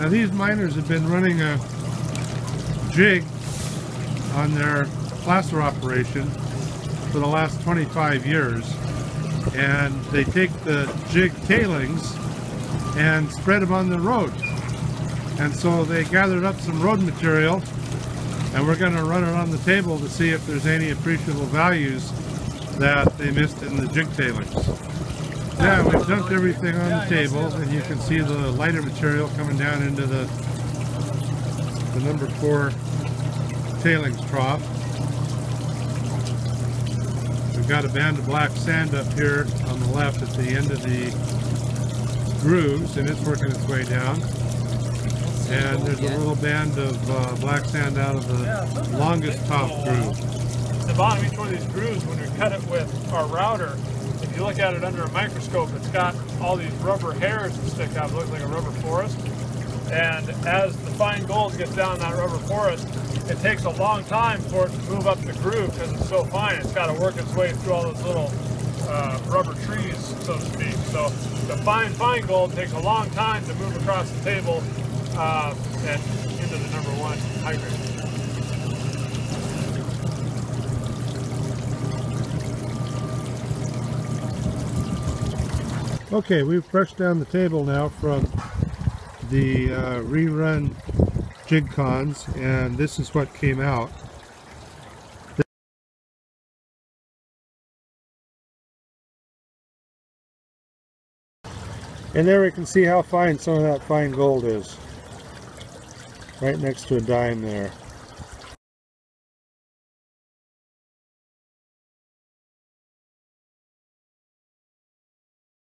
Now these miners have been running a jig on their placer operation for the last 25 years, and they take the jig tailings and spread them on the road. And so they gathered up some road material, and we're going to run it on the table to see if there's any appreciable values that they missed in the jig tailings. Yeah, we've dumped everything on the table, and you can see the lighter material coming down into the number 4 tailings trough. We've got a band of black sand up here on the left at the end of the grooves, and it's working its way down. And there's a little band of black sand out of the longest top groove. The bottom of each one of these grooves, when we cut it with our router, if you look at it under a microscope, it's got all these rubber hairs that stick out. It looks like a rubber forest. And as the fine gold gets down that rubber forest, it takes a long time for it to move up the groove because it's so fine. It's got to work its way through all those little rubber trees, so to speak. So the fine gold takes a long time to move across the table and into the number 1 hydrate. Okay, we've brushed down the table now from the rerun jig cons, and this is what came out. And there we can see how fine some of that fine gold is. Right next to a dime there.